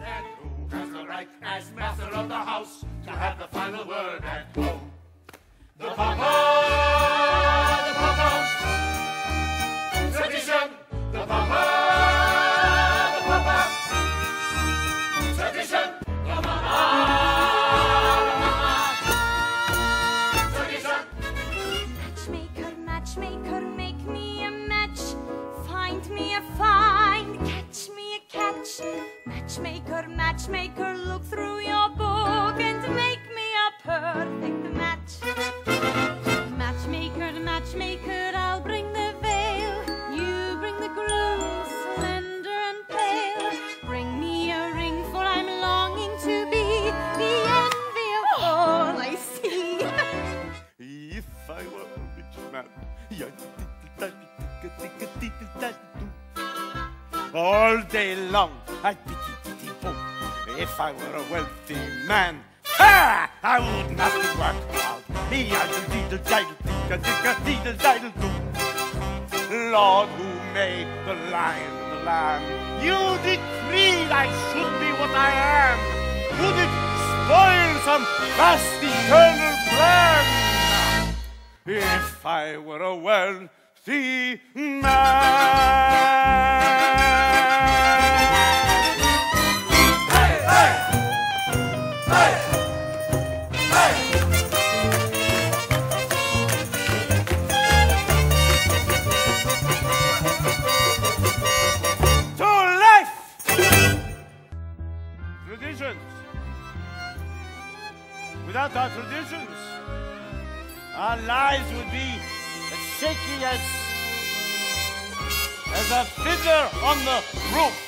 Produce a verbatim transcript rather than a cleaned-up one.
And who has the right, as master of the house, to have the final word at home? The papa, the papa, tradition. The papa, the papa, tradition. The papa, tradition. Matchmaker, matchmaker, make me a match. Find me a find, catch me a catch. Matchmaker, matchmaker, look through your book and make me a perfect match. Matchmaker, matchmaker, I'll bring the veil. You bring the groom, slender and pale. Bring me a ring, for I'm longing to be the envy of all I see. If I were a rich man, all day long, I'd be tippity boom. If I were a wealthy man, ha! I wouldn't have to work hard. Me, I'd do diddle diddle diddle diddle diddle do. Lord, who made the lion and the lamb, you decreed I should be what I am. Would it spoil some vast eternal plan if I were a wealthy man? Hey, hey, hey, hey. To life! Traditions. Without our traditions, our lives would be as shaky as as a fiddler on the roof.